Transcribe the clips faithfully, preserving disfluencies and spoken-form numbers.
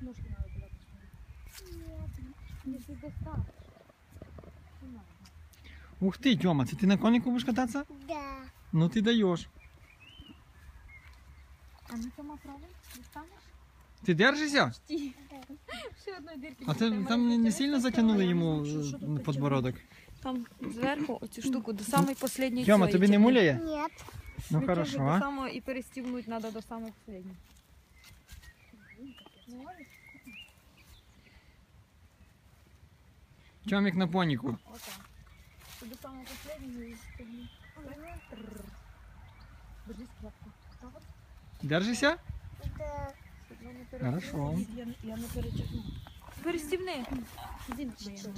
ножки надо туда поставить. Нет. Если достанешь. Не надо. Ух ты, Тёма, ты на конику будешь кататься? Да. Ну ты даешь. А ну сама правда? Достанешь? Ты держишься? Почти. Ще одної дирки. А ты там не, не сильно затянули ему на подбородок? Там зверху оцю штуку до самої останньої. Тёма, тобі не муляє? Нет. Ну хорошо, До а? самого і перестігнути треба до самого останньої. Тёмик на понику. Отак. До самого останнього і стігни. Держись крепко. Так от. Держишься? Да. Хорошо. Я, я не перечеркну. Перестівни. Один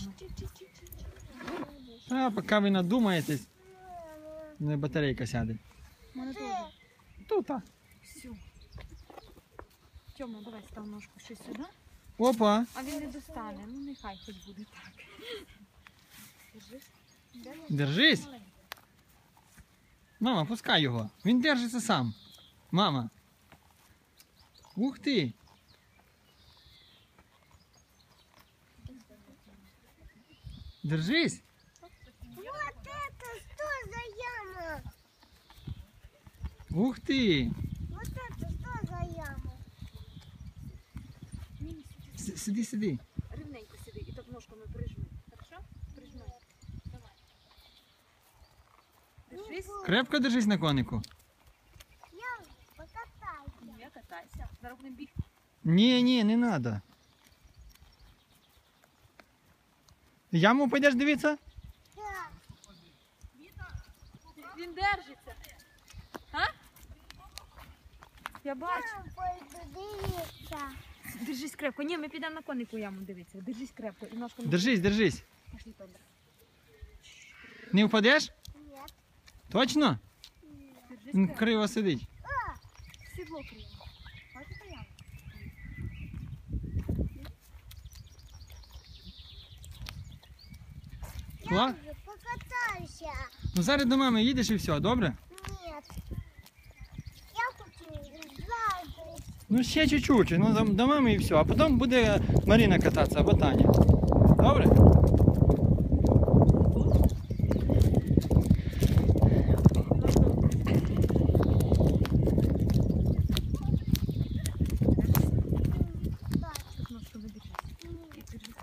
А поки ви надумаєтесь, не батарейка сяде. Мене теж. Тут. а. Все. Тьома, давай став ножку ще сюди. Опа. А він не достане. Ну нехай хоч буде так. Держись. Держись. Мама, пускай його. Він держиться сам. Мама. Ух ти. Держись. Вот это что за яма? Ух ти. Вот это что за яма? С- Сиди, сиди. Рівненько сиди і так ножками прижми. Хорошо? Прижми. Давай. Держись. Крепко держись на конику. Я покатайся. Не катайся. Зараз будемо бігти. Ні, ні, не треба. Яму пойдеш дивитися? Да. Він держиться. А? Я бачу. Я пойду дивиться. Держись крепко. Ні, ми підемо на конику яму дивитися. Держись крепко і ножками. Держись, держись. Пошли, Петра. Не впадеш? Нет. Точно? Держись Він крепко. криво сидить. Сідло криво. Бачите яму? Я Ла? уже покатаюся. Ну зараз до мами їдеш і все, добре? Нет. Я хочу зайти. Ну ще чуть-чуть, ну до, до мами і все. А потім буде Марина кататися або Таня. Добре? Тут ножками держись. І держись.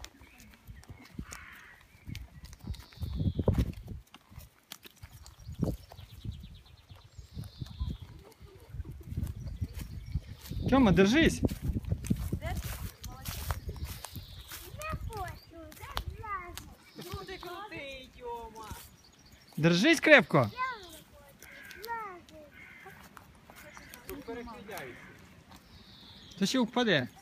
Тьома, держись. Я хочу зайти. Буде крутий, Тьома. Держись крепко. Зайти. То ще впаде.